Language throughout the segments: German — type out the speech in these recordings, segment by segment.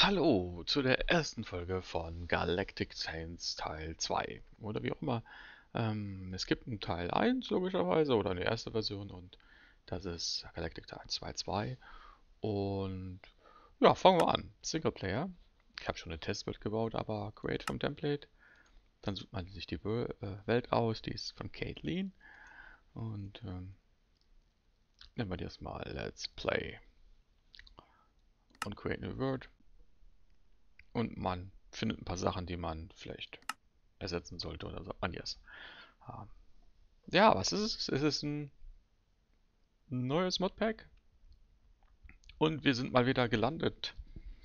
Hallo zu der ersten Folge von Galactic Saints Teil 2 oder wie auch immer. Es gibt einen Teil 1 logischerweise oder eine erste Version und das ist Galactic Teil 2.2 und ja, fangen wir an. Singleplayer. Ich habe schon eine Testwelt gebaut, aber Create from Template. Dann sucht man sich die Welt aus, die ist von Caitlin und nennen wir das mal Let's Play und Create New World und man findet ein paar Sachen, die man vielleicht ersetzen sollte oder so. Und yes. Ja, was ist es? Es ist ein neues Modpack und wir sind mal wieder gelandet.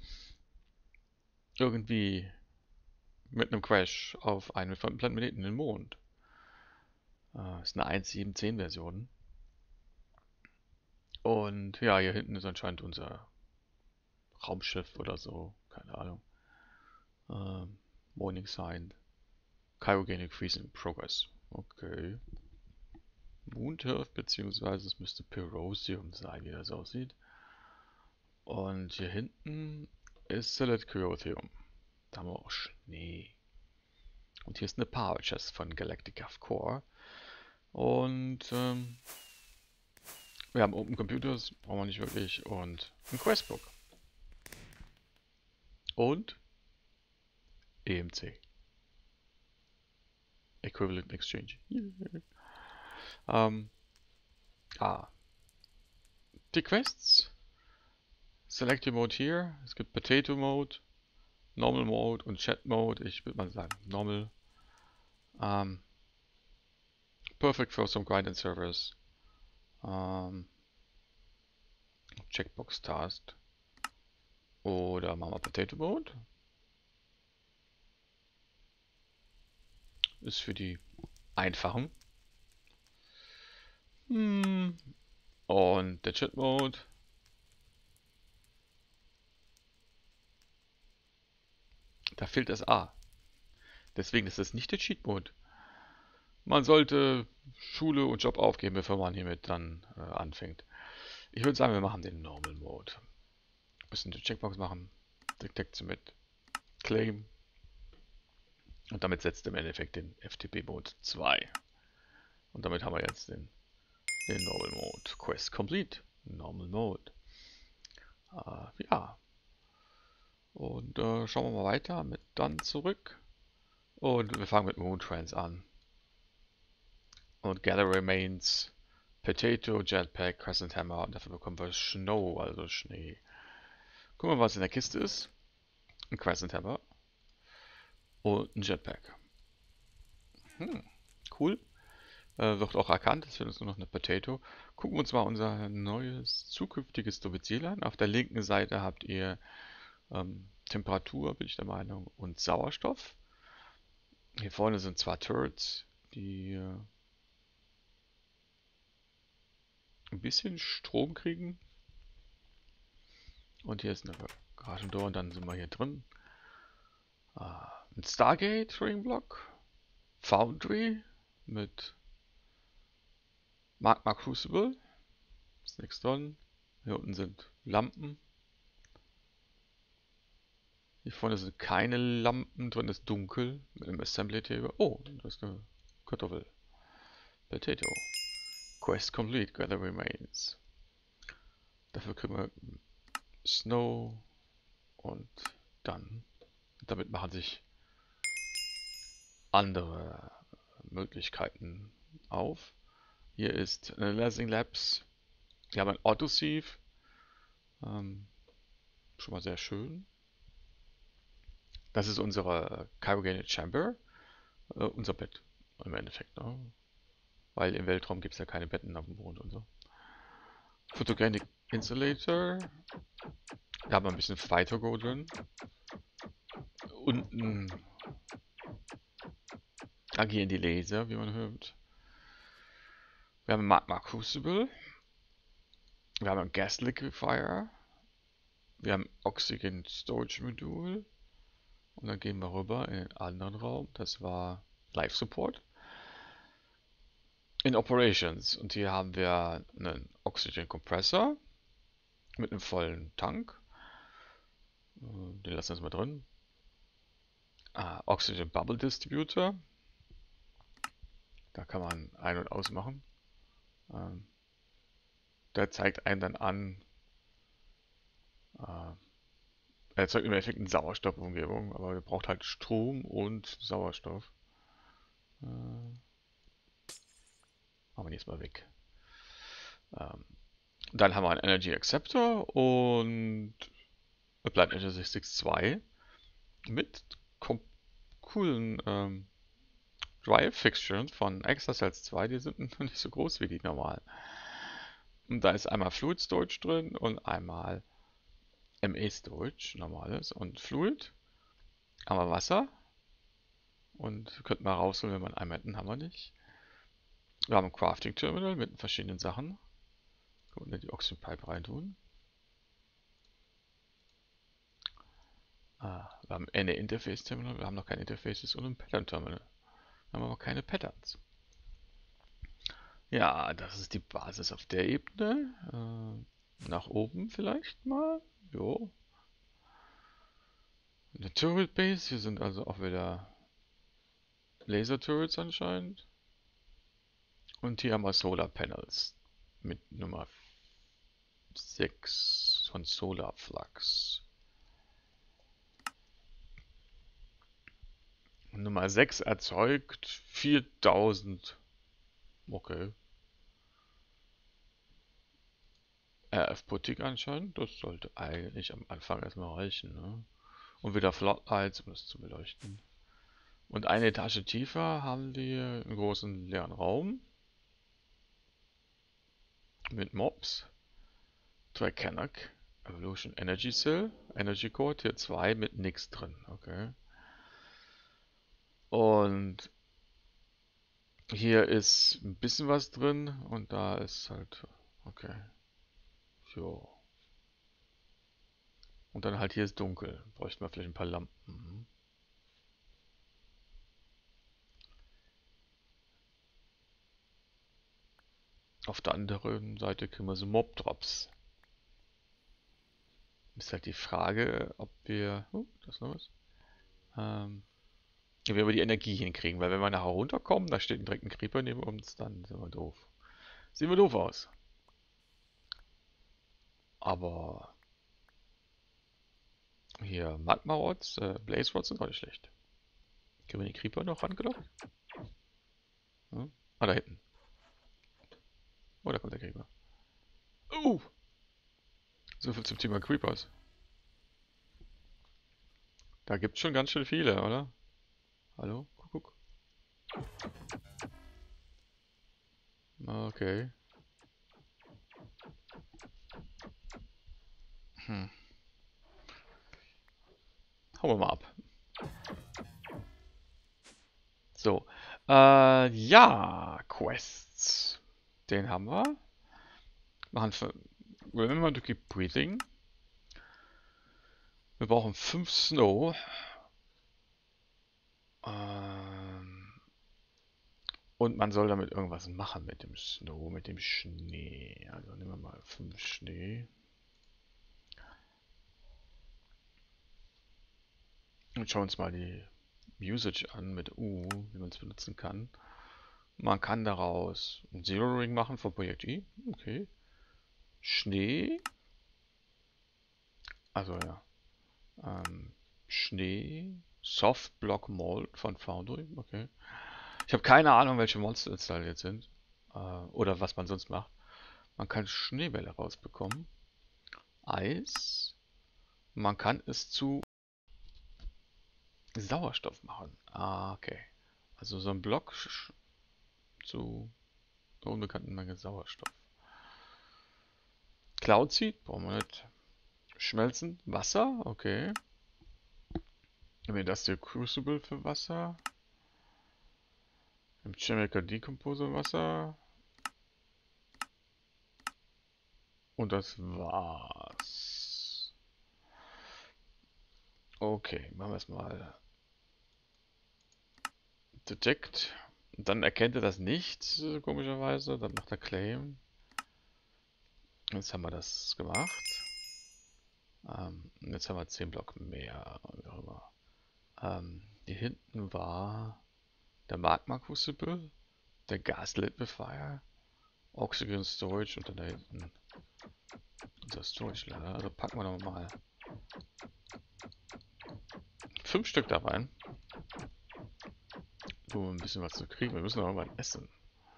Irgendwie mit einem Crash auf einem fremden Planeten, den Mond. Ist eine 1.7.10 Version. Und ja, hier hinten ist anscheinend unser Raumschiff oder so. Keine Ahnung. Morning Sign. Cryogenic Freezing Progress. Okay. Moonturf, beziehungsweise es müsste Pyrosium sein, wie das aussieht. Und hier hinten ist Solid Kyothium. Da haben wir auch Schnee. Und hier ist eine Power Chest von Galactica Core. Und wir haben Open Computers, brauchen wir nicht wirklich. Und ein Questbook. Und EMC. Equivalent Exchange. Yeah. Ähm, ah, die Quests. Select your Mode hier. Es gibt Potato Mode, Normal Mode und Chat Mode. Ich würde mal sagen Normal. Ähm, perfect for some grind and servers. Checkbox Task. Oder machen wir Potato Mode. Ist für die einfachen. Und der Chat Mode. Da fehlt das A. Deswegen ist das nicht der Cheat Mode. Man sollte Schule und Job aufgeben, bevor man hiermit dann anfängt. Ich würde sagen, wir machen den Normal Mode. Müssen die Checkbox machen. Detect mit Claim. Und damit setzt im Endeffekt den FTP Mode 2. Und damit haben wir jetzt den Normal Mode. Quest complete. Normal Mode. Ja. Und schauen wir mal weiter mit dann zurück. Und wir fangen mit Moontrans an. Und Gather Remains, Potato, Jetpack, Crescent Hammer und dafür bekommen wir Snow, also Schnee. Gucken wir mal, was in der Kiste ist. Ein Crescent Hammer und ein Jetpack. Cool. Wird auch erkannt, es fehlt uns nur noch eine Potato. Gucken wir uns mal unser neues zukünftiges Domizil an. Auf der linken Seite habt ihr Temperatur, bin ich der Meinung, und Sauerstoff. Hier vorne sind zwei Turrets, die ein bisschen Strom kriegen. Und hier ist eine Garagentor und dann sind wir hier drin. Ein Stargate Ring Block. Foundry mit Magma Crucible. Ist nichts drin. Hier unten sind Lampen. Hier vorne sind keine Lampen drin, ist dunkel mit einem Assembly Table. Oh, das ist eine Kartoffel. Potato. Quest complete, gather remains. Dafür kriegen wir Snow und dann. Damit machen sich andere Möglichkeiten auf. Hier ist Analyzing Labs. Wir haben ein Autosieve. Ähm, schon mal sehr schön. Das ist unsere Cryogenic Chamber. Unser Bett im Endeffekt. Ne? Weil im Weltraum gibt es ja keine Betten auf dem Mond und so. Photogenic Insulator. Da haben wir ein bisschen Fighter Go drin. Unten agieren die Laser, wie man hört. Wir haben Magma Crucible. Wir haben ein Gas Liquefier. Wir haben Oxygen Storage Modul. Und dann gehen wir rüber in den anderen Raum. Das war Life Support. In Operations. Und hier haben wir einen Oxygen Compressor mit einem vollen Tank. Den lassen wir jetzt mal drin. Oxygen Bubble Distributor. Da kann man ein- und ausmachen. Ähm, der zeigt einen dann an, er erzeugt im Endeffekt eine Sauerstoffumgebung, aber er braucht halt Strom und Sauerstoff. Machen wir jetzt mal weg. Dann haben wir einen Energy Acceptor und Applied Energy 2 mit coolen Drive Fixtures von Exacells 2, die sind noch nicht so groß wie die normalen. Und da ist einmal Fluid Storage drin und einmal ME Storage, normales. Und Fluid haben wir Wasser und könnten wir rausholen, wenn wir einmal hätten, haben wir nicht. Wir haben ein Crafting Terminal mit verschiedenen Sachen. Können wir die Oxygen Pipe reintun. Wir haben eine Interface Terminal, wir haben noch kein Interfaces und ein Pattern Terminal. Wir haben aber keine Patterns. Ja, das ist die Basis auf der Ebene. Nach oben vielleicht mal. Jo. Eine Turret Base. Hier sind also auch wieder Laser Turrets anscheinend. Und hier haben wir Solar Panels mit Nummer 6 von Solar Flux. Nummer 6 erzeugt 4000. Okay. RF pro Tick anscheinend. Das sollte eigentlich am Anfang erstmal reichen, ne? Und wieder Floodlights, um das zu beleuchten. Und eine Etage tiefer haben wir einen großen leeren Raum mit Mobs. Tricannoc, Evolution Energy Cell, Energy Core, Tier 2 mit nix drin. Okay. Und hier ist ein bisschen was drin und da ist halt. Okay. Jo. Und dann halt hier ist dunkel. Bräuchten wir vielleicht ein paar Lampen. Mhm. Auf der anderen Seite kriegen wir so Mob-Drops. Ist halt die Frage, ob wir. Da ist noch was. Wie wir die Energie hinkriegen, weil wenn wir nachher runterkommen, da steht direkt ein Creeper neben uns, dann sind wir doof. Sehen wir doof aus. Aber hier Magma Rods, Blaze Rods sind auch nicht schlecht. Können wir den Creeper noch rangelockt? Hm? Ah, da hinten. Oh, da kommt der Creeper. So viel zum Thema Creepers. Da gibt es schon ganz schön viele, oder? Hallo? Guck. Okay. Hm. Hauen wir mal ab. So. Ja, Quests. Den haben wir. Machen für Remember to keep breathing. Wir brauchen 5 Snow. Und man soll damit irgendwas machen mit dem Snow, mit dem Schnee. Also nehmen wir mal 5 Schnee. Und schauen uns mal die Usage an mit U, wie man es benutzen kann. Man kann daraus ein Zero Ring machen von Projekt I. Okay. Schnee. Also ja. Schnee. Soft Block Mold von Foundry. Okay. Ich habe keine Ahnung, welche Monster installiert sind. Oder was man sonst macht. Man kann Schneebälle rausbekommen. Eis. Man kann es zu Sauerstoff machen. Ah, okay. Also so ein Block zu einer unbekannten Menge Sauerstoff. Cloud Seed, brauchen wir nicht. Schmelzen, Wasser, okay. Im Industrial Crucible für Wasser. Im Chemical Decomposer Wasser. Und das war's. Okay, machen wir es mal. Detect. Dann erkennt er das nicht, komischerweise. Dann macht er Claim. Jetzt haben wir das gemacht. Jetzt haben wir 10 Block mehr. Hier hinten war der Magma Crucible, der Gaslit Befreier, Oxygen Storage und dann da hinten unser Storage Lager. Also packen wir noch mal 5 Stück da rein, um ein bisschen was zu kriegen. Wir müssen noch irgendwann essen.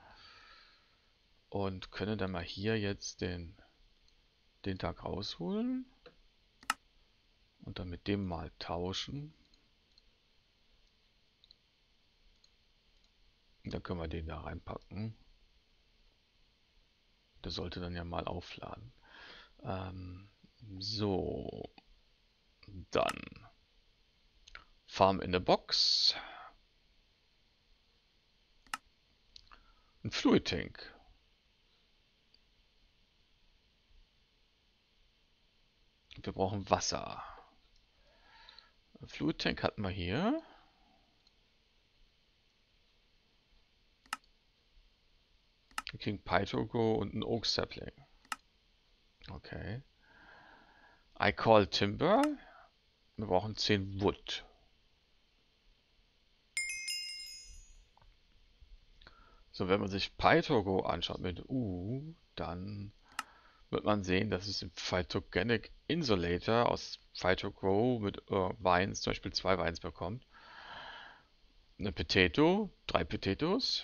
Und können dann mal hier jetzt den Tag rausholen und dann mit dem mal tauschen. Und dann können wir den da reinpacken. Der sollte dann ja mal aufladen. So, dann Farm in the Box. Ein Fluid Tank. Wir brauchen Wasser. Ein Fluid Tank hatten wir hier. Wir kriegen Pytogo und ein Oak Sapling. Okay. I call Timber. Wir brauchen 10 Wood. So, wenn man sich Pytogo anschaut mit U, dann wird man sehen, dass es im Phytogenic Insulator aus Phytogrow mit Vines, zum Beispiel 2 Vines bekommt. Eine Potato, 3 Potatoes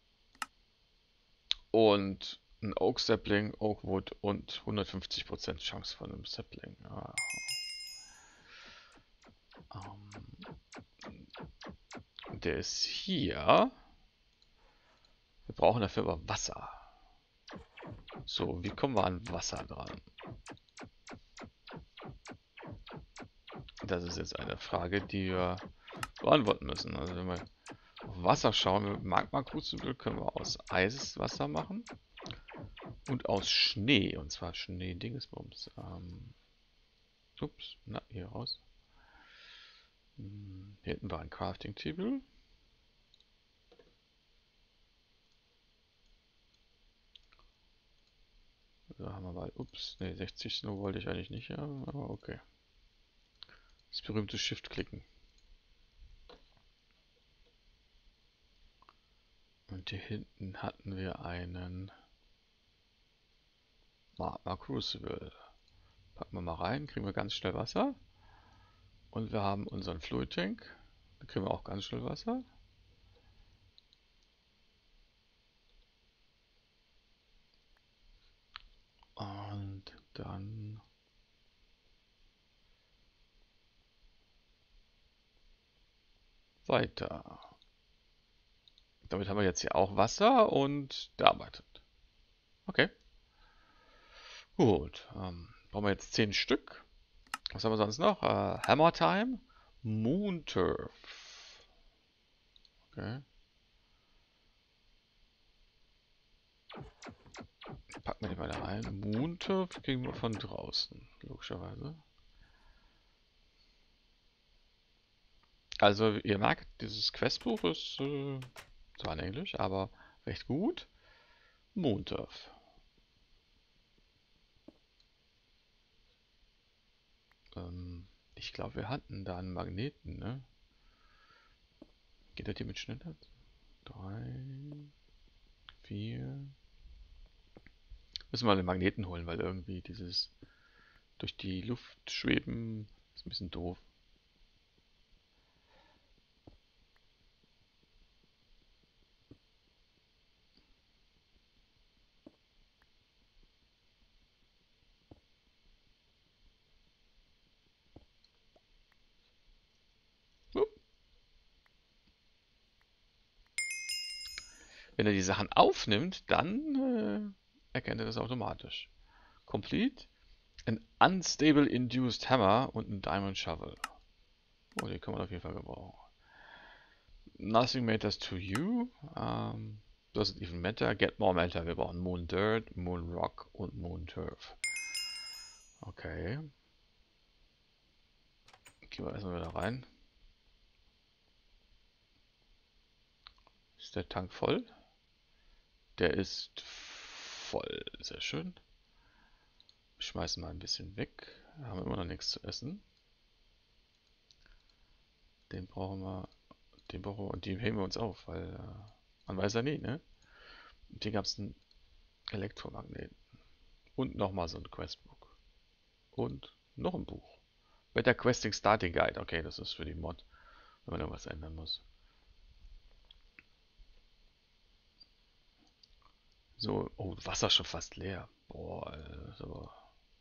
und ein Oak Sapling, Oakwood und 150% Chance von einem Sapling. Ja. Der ist hier. Wir brauchen dafür aber Wasser. So, wie kommen wir an Wasser dran? Das ist jetzt eine Frage, die wir beantworten müssen. Also wenn wir auf Wasser schauen, mit Magma Crucible können wir aus Eis Wasser machen und aus Schnee. Und zwar Schnee-Dingsbums. Ups, na, hier raus. Hier hinten war ein Crafting Table. Da haben wir mal, ups, ne, 60 Snow wollte ich eigentlich nicht haben, aber okay. Das berühmte Shift-Klicken. Und hier hinten hatten wir einen Magma Crucible. Packen wir mal rein, kriegen wir ganz schnell Wasser. Und wir haben unseren Fluid Tank. Da kriegen wir auch ganz schnell Wasser. Und dann weiter. Damit haben wir jetzt hier auch Wasser und der arbeitet. Okay. Gut. Brauchen wir jetzt 10 Stück. Was haben wir sonst noch? Hammer Time. Moon Turf. Okay. Packen wir die mal da rein. Moon Turf kriegen wir von draußen. Logischerweise. Also ihr merkt, dieses Questbuch ist zwar in Englisch, aber recht gut. Moon Turf. Ich glaube, wir hatten da einen Magneten, ne? Geht das hier mit schneller? 3, 4. Müssen wir den Magneten holen, weil irgendwie dieses durch die Luft schweben ist ein bisschen doof. Oh. Wenn er die Sachen aufnimmt, dann erkennt er das automatisch. Complete. Ein Unstable Induced Hammer und ein Diamond Shovel. Oh, die kann man auf jeden Fall gebrauchen. Nothing matters to you. Doesn't even matter. Get more matter. Wir brauchen Moon Dirt, Moon Rock und Moon Turf. Okay. Gehen wir erstmal wieder rein. Ist der Tank voll? Der ist voll. Sehr schön. schmeißen mal ein bisschen weg. Wir haben immer noch nichts zu essen. Den brauchen wir, und die heben wir uns auf, weil man weiß ja nie, ne? Und hier gab es einen Elektromagneten. Und nochmal so ein Questbook. Und noch ein Buch. Better Questing Starting Guide. Okay, das ist für die Mod, wenn man irgendwas ändern muss. So, oh, Wasser schon fast leer. Boah, das ist aber.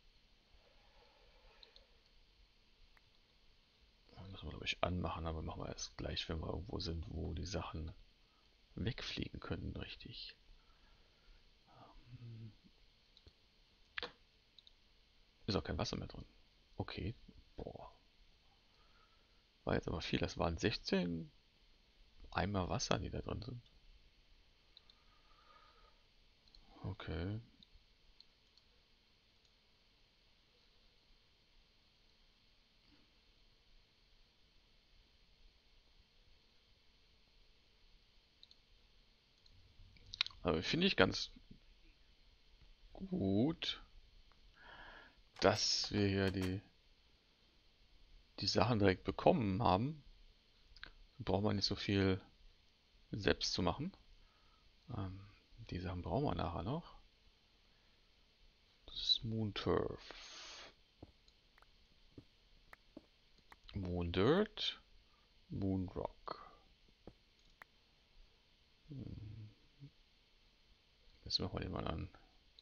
Müssen wir, glaube ich, anmachen, aber machen wir erst gleich, wenn wir irgendwo sind, wo die Sachen wegfliegen können, richtig. Ist auch kein Wasser mehr drin. Okay. Boah. War jetzt aber viel. Das waren 16 Eimer Wasser, die da drin sind. Okay. Aber finde ich ganz gut, dass wir hier die Sachen direkt bekommen haben. Da braucht man nicht so viel selbst zu machen. Ähm, die Sachen brauchen wir nachher noch. Das ist Moon Turf. Moon Dirt. Moon Rock. Jetzt machen wir den mal an.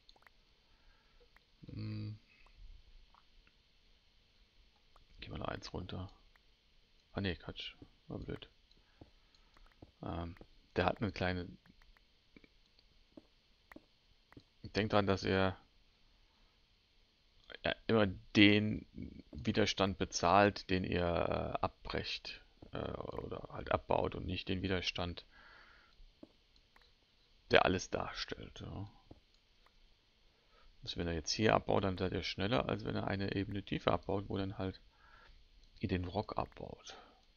Gehen wir noch eins runter. Ah ne, Quatsch. War blöd. Der hat eine kleine. Denkt dran, dass er immer den Widerstand bezahlt, den ihr abbrecht oder halt abbaut und nicht den Widerstand, der alles darstellt. Ja. Also wenn er jetzt hier abbaut, dann seid ihr schneller, als wenn er eine Ebene tiefer abbaut, wo dann halt ihr den Rock abbaut.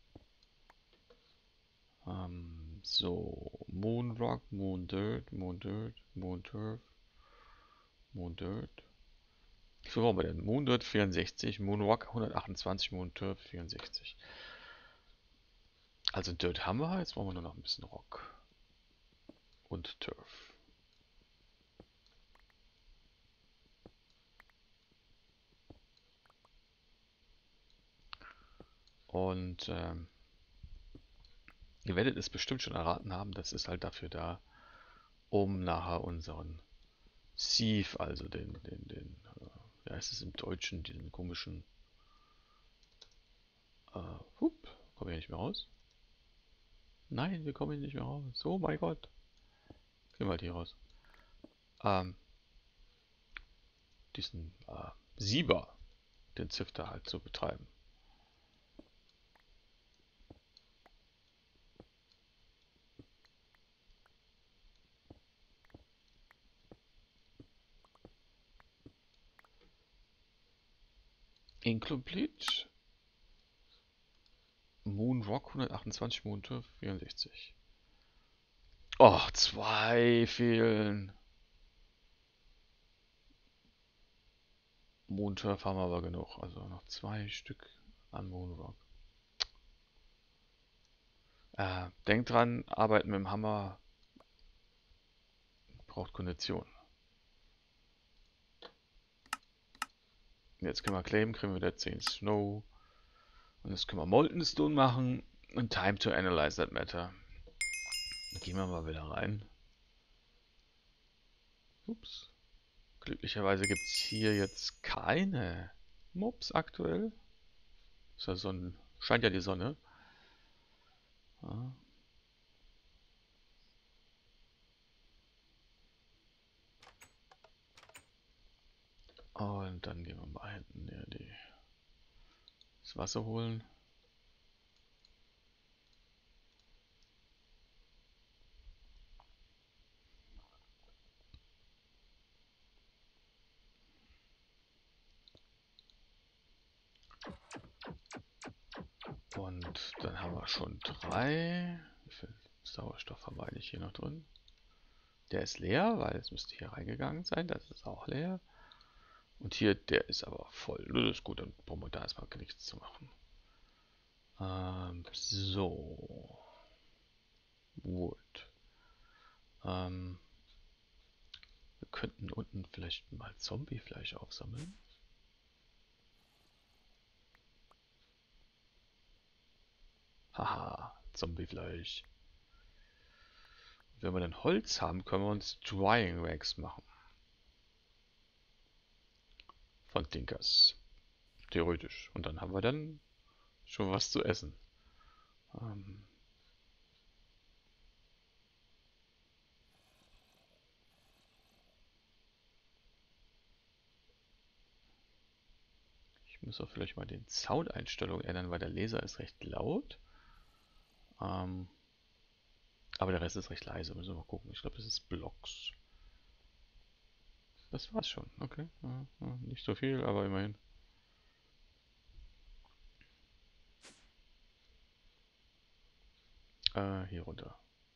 So, Moon Rock, Moon Dirt, Moon Dirt, Moon Turf, Moon Dirt. Wie viel brauchen wir denn? Moon Dirt 64, Moon Rock 128, Moon Turf 64. Also Dirt haben wir, jetzt brauchen wir nur noch ein bisschen Rock und Turf. Und ihr werdet es bestimmt schon erraten haben, das ist halt dafür da, um nachher unseren Sieve, also ja, ist es im Deutschen, diesen komischen, kommen wir hier nicht mehr raus? Nein, wir kommen hier nicht mehr raus. Oh mein Gott. Gehen wir halt hier raus. Ähm, diesen Sieber, den Zifter halt zu betreiben. Incomplete. Moon Rock 128, Moon Turf 64. Oh, zwei fehlen. Moon Turf haben wir aber genug. Also noch zwei Stück an Moon Rock. Denkt dran, arbeiten mit dem Hammer braucht Kondition. Jetzt können wir claimen, kriegen wir wieder 10 Snow. Und jetzt können wir Molten Stone machen. Und Time to Analyze that Matter. Gehen wir mal wieder rein. Ups. Glücklicherweise gibt es hier jetzt keine Mobs aktuell. Ist ja scheint ja die Sonne. Ja. Und dann gehen wir mal hinten das Wasser holen. Und dann haben wir schon 3. Wie viel Sauerstoff haben wir eigentlich hier noch drin? Der ist leer, weil es müsste hier reingegangen sein. Das ist auch leer. Und hier, der ist aber voll. Das ist gut, dann brauchen wir da erstmal nichts zu machen. So. Wood. Wir könnten unten vielleicht mal Zombiefleisch aufsammeln. Haha, Zombiefleisch. Wenn wir dann Holz haben, können wir uns Drying Rags machen. Von Tinkers. Theoretisch. Und dann haben wir dann schon was zu essen. Ähm, Ich muss auch vielleicht mal den Soundeinstellungen ändern, weil der Laser ist recht laut. Ähm, aber der Rest ist recht leise. Müssen wir mal gucken. Ich glaube, das ist Blocks. Das war's schon. Okay. Ja, ja, nicht so viel, aber immerhin. Hier runter.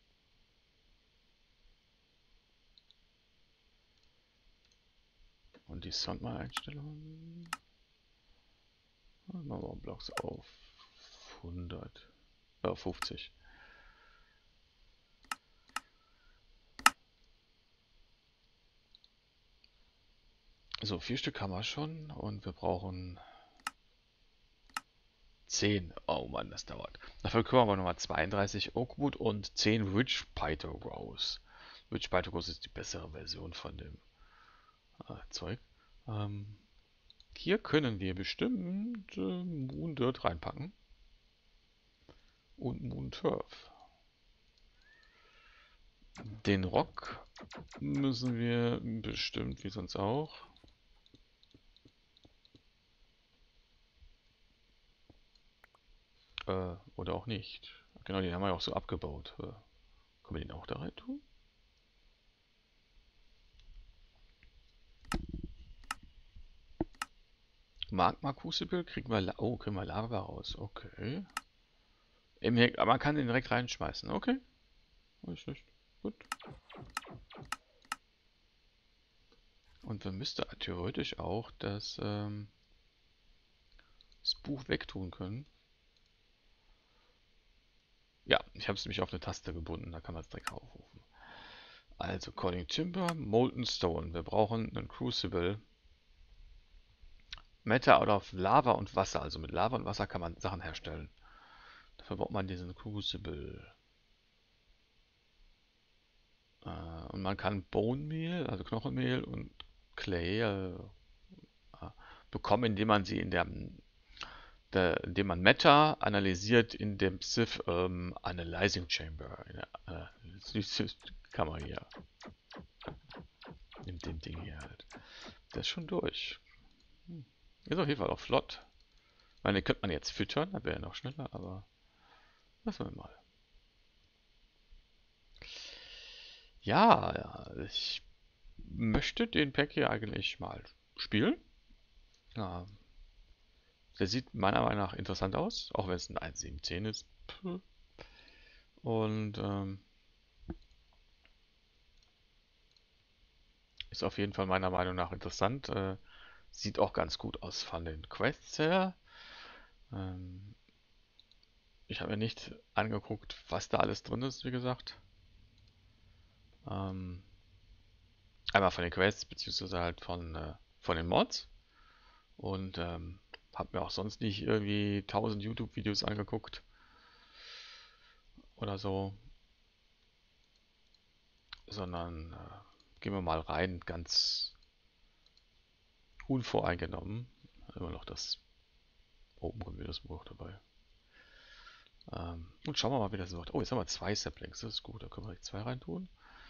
Und die Soundeinstellungen. Machen wir mal Blocks auf 100. Auf 50. So, 4 Stück haben wir schon und wir brauchen 10. Oh Mann, das dauert. Dafür können wir aber nochmal 32 Oakwood und 10 Rich Pytho Rose. Rich Pytho Rose ist die bessere Version von dem Zeug. Ähm, Hier können wir bestimmt Moon Dirt reinpacken. Und Moon Turf. Den Rock müssen wir bestimmt, wie sonst auch. Oder auch nicht. Genau, den haben wir ja auch so abgebaut. Können wir den auch da rein tun? Magma Crucible kriegen wir, oh, kriegen wir Lava raus. Okay. Aber man kann den direkt reinschmeißen. Okay. Ist nicht. Gut. Und wir müssten theoretisch auch das Buch wegtun können. Ja, ich habe es nämlich auf eine Taste gebunden. Da kann man es direkt aufrufen. Also Calling Timber, Molten Stone. Wir brauchen einen Crucible. Matter out of Lava und Wasser. Also mit Lava und Wasser kann man Sachen herstellen. Dafür braucht man diesen Crucible. Und man kann Bone Meal, also Knochenmehl und Clay bekommen, indem man sie indem man Matter analysiert in dem Sith Analyzing Chamber. In der Kammer hier. In dem Ding hier halt. Das ist schon durch. Ist auf jeden Fall auch flott. Ich meine, den könnte man jetzt füttern, dann wäre er noch schneller, aber lassen wir mal. Ja, ja, ich möchte den Pack hier eigentlich mal spielen. Ja, der sieht meiner Meinung nach interessant aus, auch wenn es ein 1.7.10 ist. Und ist auf jeden Fall meiner Meinung nach interessant. Sieht auch ganz gut aus von den Quests her. Ähm, Ich habe mir nicht angeguckt, was da alles drin ist, wie gesagt. Ähm, Einmal von den Quests, beziehungsweise halt von den Mods. Und habe mir auch sonst nicht irgendwie 1000 YouTube-Videos angeguckt oder so, sondern gehen wir mal rein, ganz unvoreingenommen. Immer noch das Open Computers Buch dabei. Und schauen wir mal, wie das wird. Oh, jetzt haben wir 2 Saplings, das ist gut, da können wir direkt 2 reintun.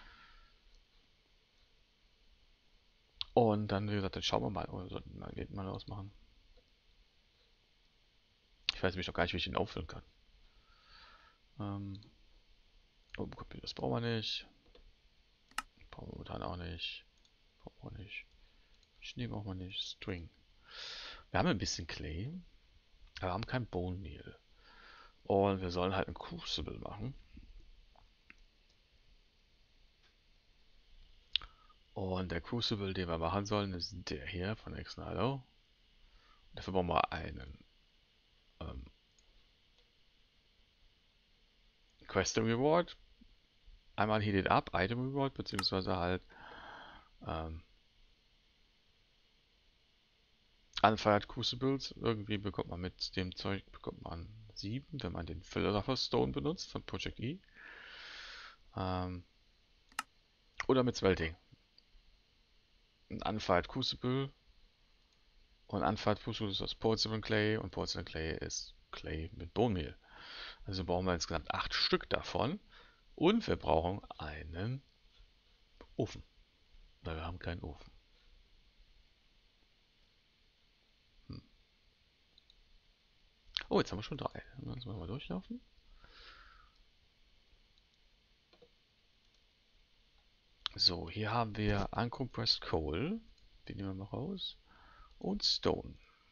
Und dann, wie gesagt, dann schauen wir mal, wir sollten mal Geld mal ausmachen. Ich weiß nämlich noch gar nicht, wie ich ihn auffüllen kann. Open Computers brauchen wir nicht. Brauchen wir momentan auch nicht. Brauchen wir nicht. Schnee brauchen wir nicht. String. Wir haben ein bisschen Clay, aber wir haben kein Bone Meal. Und wir sollen halt ein Crucible machen. Und der Crucible, den wir machen sollen, ist der hier von Exnado. Dafür brauchen wir einen ähm, Quest Reward. Einmal Heated Up, Item Reward, beziehungsweise halt ähm, Unfired Crucibles. Irgendwie bekommt man mit dem Zeug bekommt man 7, wenn man den Philosopher's Stone benutzt von Project E. Oder mit Smelting. Ein Unfired Crucible und Unfired Crucible ist aus Porcelain Clay und Porcelain Clay ist Clay mit Bohnenmehl. Also brauchen wir insgesamt 8 Stück davon und wir brauchen einen Ofen, weil wir haben keinen Ofen. Hm. Oh, jetzt haben wir schon 3. Dann müssen wir mal durchlaufen. So, hier haben wir Uncompressed Coal. Den nehmen wir mal raus. Und Stone.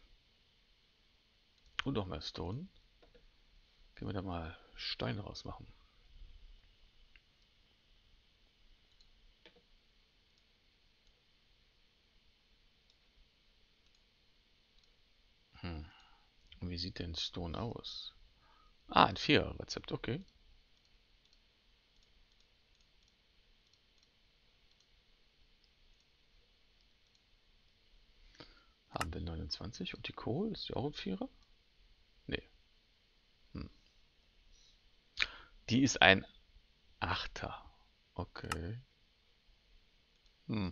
Und noch mehr Stone. Können wir da mal Stein rausmachen. Hm. Und wie sieht denn Stone aus? Ah, ein 4er-Rezept, okay. Haben wir 29 und die Kohl, ist die auch ein 4er? Nee. Hm. Die ist ein 8er. Okay. Hm.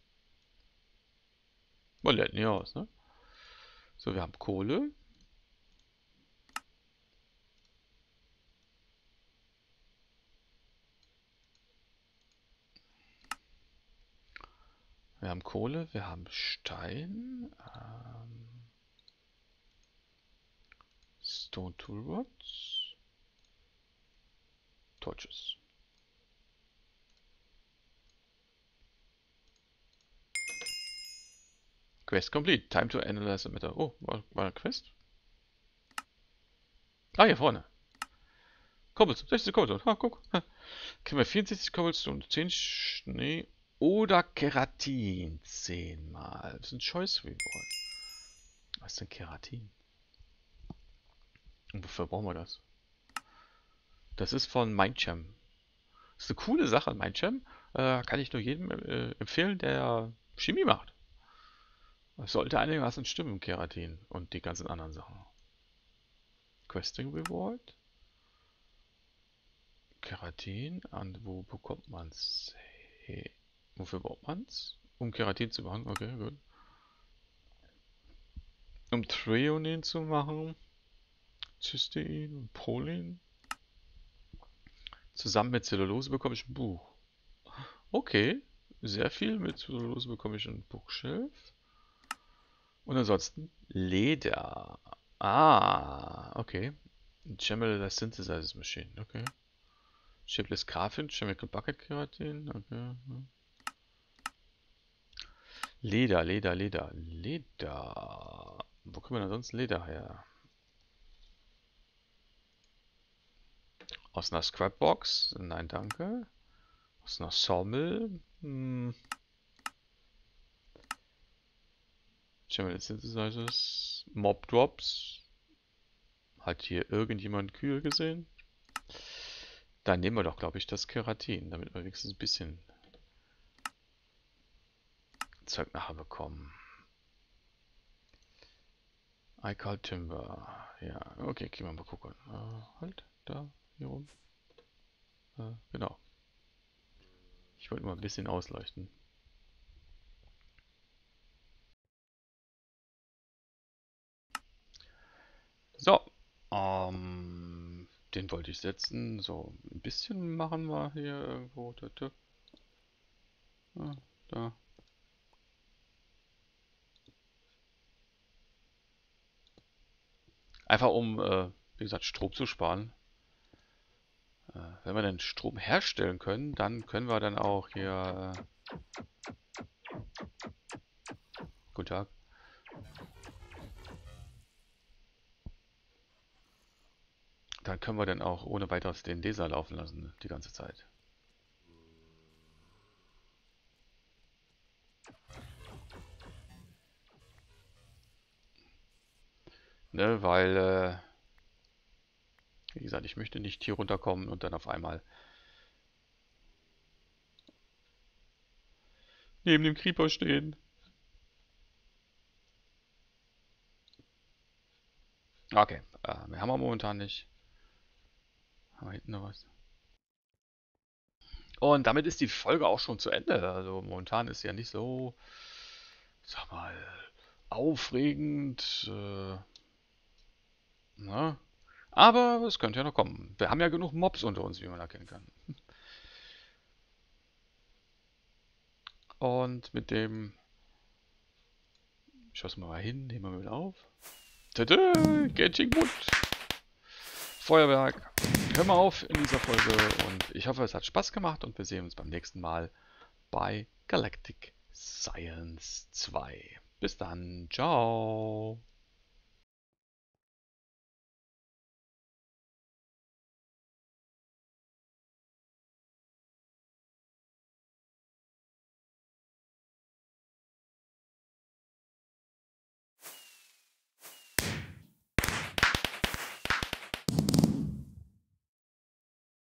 Man lernt nie aus, ne? So, wir haben Kohle. Wir haben Kohle, wir haben Stein. Stone Tool Rods. Torches. Quest complete. Time to analyze the matter. Oh, war eine Quest? Ah, hier vorne. Cobblestone, 60 Cobblestone. Ha, guck. Ha. Kriegen wir 64 Cobblestone, 10 Schnee oder Keratin 10 mal. Das ist ein Choice Reward. Was ist denn Keratin? Und wofür brauchen wir das? Das ist von Mindjam. Das ist eine coole Sache, Mindjam. Kann ich nur jedem empfehlen, der Chemie macht. Es sollte einigermaßen stimmen, Keratin und die ganzen anderen Sachen. Questing Reward. Keratin. Und wo bekommt man es? Hey. Wofür braucht man es? Um Keratin zu machen. Okay, gut. Um Threonine zu machen. Cystein und Prolin. Zusammen mit Zellulose bekomme ich ein Buch. Okay. Sehr viel. Mit Zellulose bekomme ich ein Bookshelf. Und ansonsten Leder. Ah, okay. Chemical Synthesis Machine. Okay. Shapeless Graphene, Chemical Bucket Keratin. Okay. Leder, Leder, Leder, Leder. Wo kommen wir denn sonst Leder her? Aus einer Scrapbox? Nein, danke. Aus einer Sawmill? Chemical Synthesizers. Mob Drops. Hat hier irgendjemand Kühe gesehen? Dann nehmen wir doch, glaube ich, das Keratin, damit wir wenigstens ein bisschen Zeug nachher bekommen. iCal Timber. Ja, okay, gehen wir mal gucken. Halt, da, hier rum. Genau. Ich wollte mal ein bisschen ausleuchten. So. Den wollte ich setzen. So, ein bisschen machen wir hier irgendwo. Da, da. Da. Einfach um, wie gesagt, Strom zu sparen. Wenn wir den Strom herstellen können, dann können wir dann auch hier. Guten Tag. Dann können wir dann auch ohne weiteres den Laser laufen lassen, die ganze Zeit. Ne, weil, wie gesagt, ich möchte nicht hier runterkommen und dann auf einmal neben dem Creeper stehen. Okay, mehr haben wir momentan nicht. Haben wir hinten noch was? Und damit ist die Folge auch schon zu Ende. Also momentan ist sie ja nicht so, sag mal, aufregend. Ne? Aber es könnte ja noch kommen. Wir haben ja genug Mobs unter uns, wie man erkennen kann. Und mit dem, ich schaue mal hin, nehmen wir wieder auf. Tada, Genshin Bund. Feuerwerk. Hör mal auf in dieser Folge und ich hoffe, es hat Spaß gemacht und wir sehen uns beim nächsten Mal bei Galactic Science 2. Bis dann, ciao.